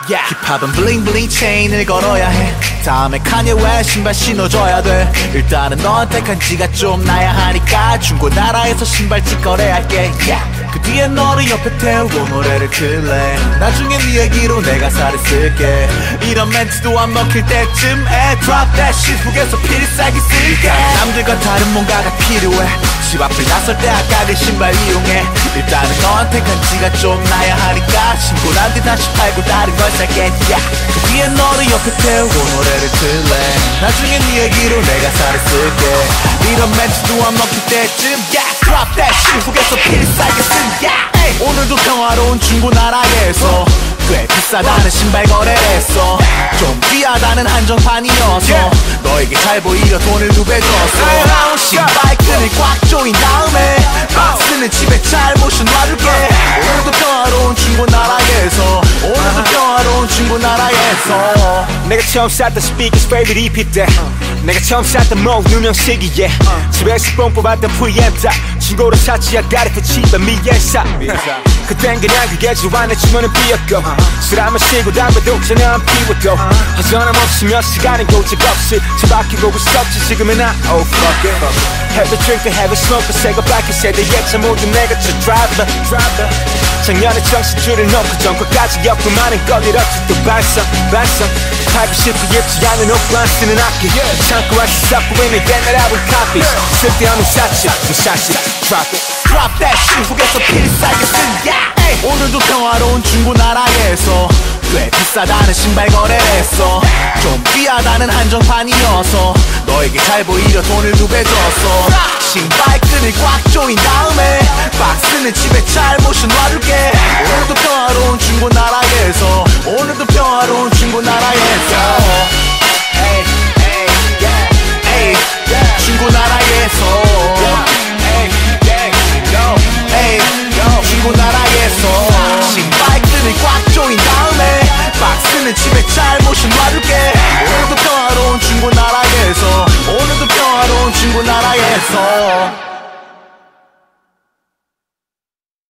힙합은 블링블링 체인을 걸어야 해. 다음에 카니웨 신발 신어줘야 돼. 일단은 너한테 간지가 좀 나야 하니까 중고 나라에서 신발집 거래할게. 그 뒤에 너를 옆에 태우고 노래를 틀래. 나중에 네 얘기로 내 가사를 쓸게. 이런 멘트도 안 먹힐 때쯤에 Drop that shit 후에서 필살기 쓸게. 남들과 다른 뭔가가 필요해. 집 앞을 나설 때 아까 그 신발 이용해. 일단은 너한테 간지가 좀 나야 하니까 신고 난 뒤 다시 팔고 다른 걸 살게. 그 뒤에 너를 옆에 태우고 노래를 틀래. 나중에 네 얘기로 내 가사를 쓸게. 이런 멘트도 안 먹힐 때쯤 Drop that shit 후에서 필살기 쓸게. 오늘도 평화로운 중고나라에서 꽤 비싸다는 신발 거래했어. 좀 귀하다는 한정판이어서 너에게 잘 보이려 돈을 2배 줬어. 신발끈을 꽉 조인 다음에 박스는 집에 잘 모셔 놔줄게. 오늘도 평화로운 중고나라에서 오늘도 평화로운 중고나라에서 내가 처음 샀던 스피커스 favorite EP 때 내가 처음 샀던 목 누명 시기에 집에서 뽕 뽑았던 프리앰프 중고로 샀지 I got it for cheap and 미에서 그땐 그냥 그게 좋아 내 주머니 비었고 술 한 마시고 담배도 전혀 안 피우고 허전함 없이 몇 시간은 고집없이 집 아끼고 있었지. 지금은 oh fuck it. Have a drink and have a smoke 새거 밝힌 세대의 차 모두 내가 저 driver. 작년에 정신줄을 놓고 전과까지 엮고 많은 걸 잃었지 또 반성 팔고 싶어 입지 않은 옷도 안 쓰는 악기 창고에서 섞고 있는 옛날 앨범 copies 쓸데없는 사치 무사시 Drop that shit 후에서 필살기 쓴 오늘도 평화로운 중고나라에서 꽤 비싸다는 신발 거래했어. 좀 귀하다는 한정판이어서 너에게 잘 보이려 돈을 2배 줬어. 신발끈을 꽉 조인 다음에 박스는 집에 잘 모셔 놔줄게. 오늘도 평화로운 중고나라에서 오늘도 평화로운 중고나라에서